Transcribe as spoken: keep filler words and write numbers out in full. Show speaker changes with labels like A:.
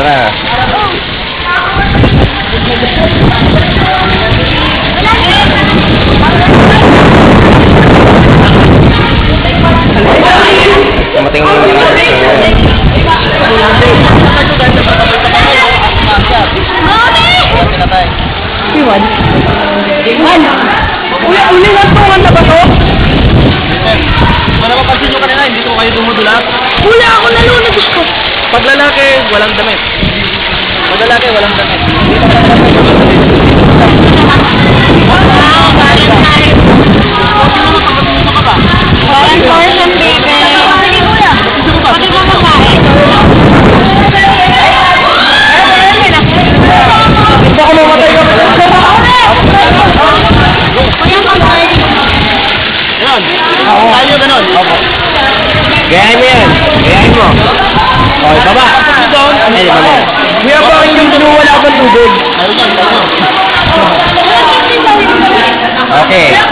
A: Tara. Dumating mo yung
B: Iwan? Iwan? Uli, uli lang po na ba to?
C: Ano mapansin nyo kanina, hindi ko kayo dumudulas?
B: Uli ako nalunod ko.
C: Pag lalaki, walang damit. Pag lalaki, walang damit.
B: Wow, Valentine. Valentine, baby. Pati ba makain?
C: Hindi ako mamatay ka. Yan. Tayo ganon.
A: gayahin mo yan. Gayahin mo. Okay, baba. Ay, di ba mo?
C: Kuya, bakit yung wala akong tubig?
A: Okay.